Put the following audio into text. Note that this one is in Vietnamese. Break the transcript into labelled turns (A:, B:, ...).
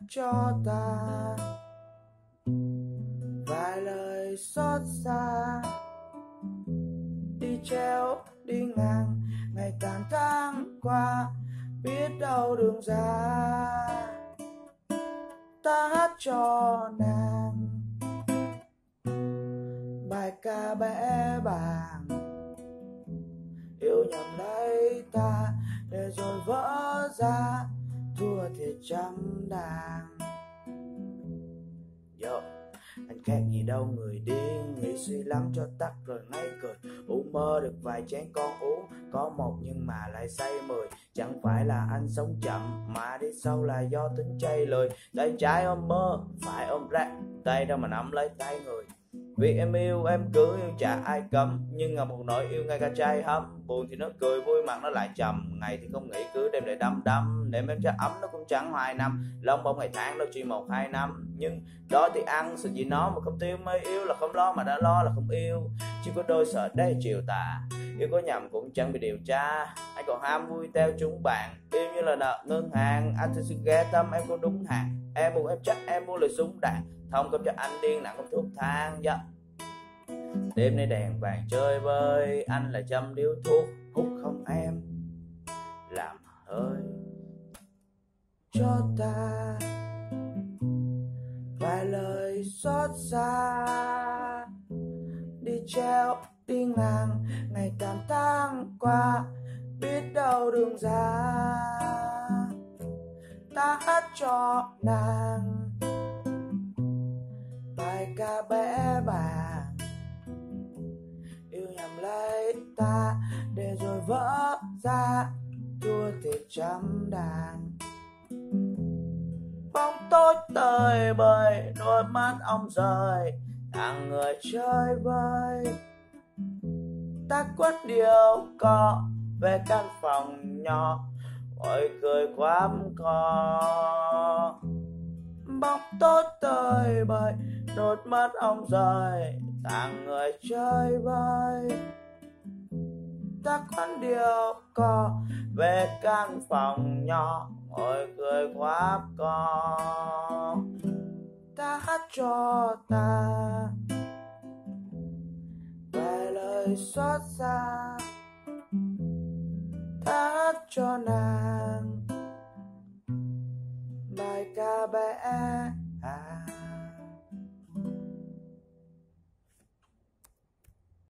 A: cho ta vài lời xót xa, đi treo đi ngang ngày tháng tháng qua, biết đâu đường ra. Ta hát cho nàng bài ca bé bàng, yêu nhầm lấy ta để rồi vỡ ra, thua thiệt trăm đàng. Yo, anh khác gì đâu người điên, nghĩ suy lắm cho tắt rồi ngay cười. Uống mơ được vài chén con uống, có một nhưng mà lại say 10. Chẳng phải là anh sống chậm, mà đi sâu là do tính chay lười. Tay trái ôm mơ, phải ôm rác, tay đâu mà nắm lấy tay người. Vì em yêu em cứ yêu chả ai cấm, nhưng mà một nỗi yêu ngay cả trai hâm. Buồn thì nó cười, vui mặt nó lại trầm, ngày thì không nghĩ cứ đêm lại đăm đăm. Đêm em cho ấm nó cũng chẳng hoài năm, lông bông ngày tháng đâu chỉ 1-2 năm. Nhưng đó thì ăn sự gì nó mà không tiêu, mới yêu là không lo mà đã lo là không yêu. Chỉ có đôi sợ đây chiều tà, yêu có nhầm cũng chẳng bị điều tra. Anh còn ham vui theo chúng bạn, yêu như là nợ ngân hàng. Anh thì xin ghé tâm em có đúng hàng, em buồn em chắc em mua lời súng đạn, thông cấp cho anh điên nặng không thuốc thang. Yeah. Đêm nay đèn vàng chơi vơi, anh là châm điếu thuốc hút không em, làm hơi cho ta vài lời xót xa, đi treo đi ngang ngày tháng tháng qua, biết đâu đường ra. Ta hát cho nàng bài ca bé bàng, yêu nhầm lấy ta để rồi vỡ ra, thua thiệt trăm đàn. Bóng tối tơi bời, đôi mắt ông rời, thằng người chơi vơi. Ta quất điều cò về căn phòng nhỏ, ôi cười quắm co. Bóng tối tơi bời, đôi mắt ông rời, thằng người chơi vơi. Ta quán điều cò về căn phòng nhỏ, ôi cười quáp co. Ta hát cho ta vài lời xót xa, ta hát cho nàng bài ca bé